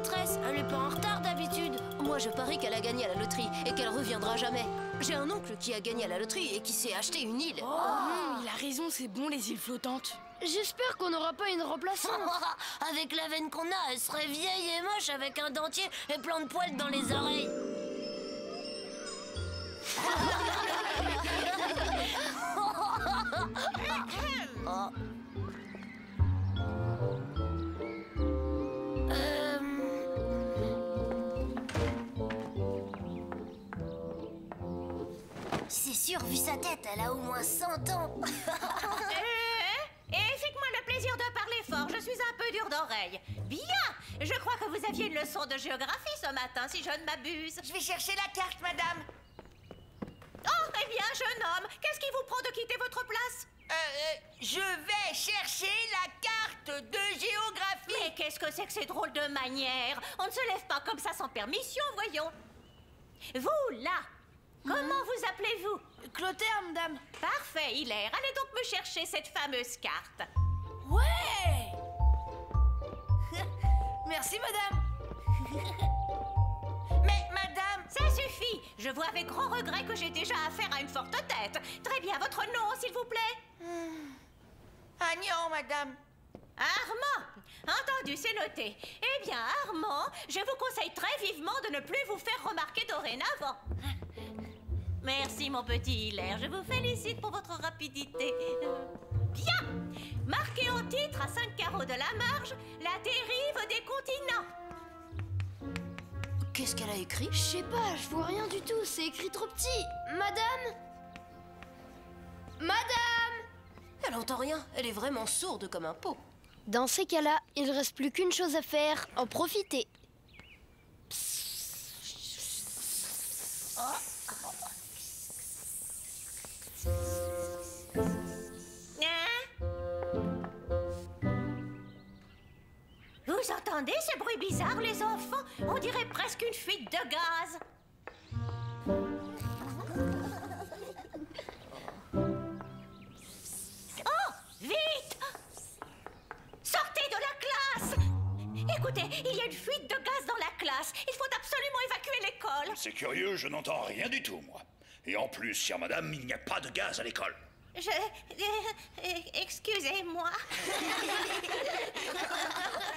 maîtresse, elle est pas en retard d'habitude. Moi, je parie qu'elle a gagné à la loterie et qu'elle reviendra jamais. J'ai un oncle qui a gagné à la loterie et qui s'est acheté une île. Il a raison, c'est bon les îles flottantes. J'espère qu'on n'aura pas une remplaçante. Avec la veine qu'on a, elle serait vieille et moche avec un dentier et plein de poils dans les oreilles. C'est sûr, vu sa tête, elle a au moins 100 ans. Et faites-moi le plaisir de parler fort, je suis un peu dur d'oreille. Bien, je crois que vous aviez une leçon de géographie ce matin, si je ne m'abuse. Je vais chercher la carte, madame. Oh, eh bien, jeune homme, qu'est-ce qui vous prend de quitter votre place? Je vais chercher la carte de géographie. Mais qu'est-ce que c'est que ces drôles de manières? On ne se lève pas comme ça sans permission, voyons. Vous, là, comment vous appelez-vous? Clotaire, madame. Parfait, Hilaire. Allez donc me chercher cette fameuse carte. Ouais. Merci, madame. Mais, madame... Ça suffit. Je vois avec grand regret que j'ai déjà affaire à une forte tête. Très bien, votre nom, s'il vous plaît? Agnan, madame. Armand. Entendu, c'est noté. Eh bien, Armand, je vous conseille très vivement de ne plus vous faire remarquer dorénavant. Merci, mon petit Hilaire. Je vous félicite pour votre rapidité. Bien. Marqué en titre à 5 carreaux de la marge, la dérive des continents. Qu'est-ce qu'elle a écrit? Je sais pas, je vois rien du tout, c'est écrit trop petit. Madame? Madame? Elle entend rien. Elle est vraiment sourde comme un pot. Dans ces cas-là, il ne reste plus qu'une chose à faire, en profiter. Vous entendez ce bruit bizarre, les enfants? On dirait presque une fuite de gaz. Oh, vite! Sortez de la classe! Écoutez, il y a une fuite de gaz dans la classe. Il faut absolument évacuer l'école. C'est curieux, je n'entends rien du tout, moi. Et en plus, chère madame, il n'y a pas de gaz à l'école. Excusez-moi.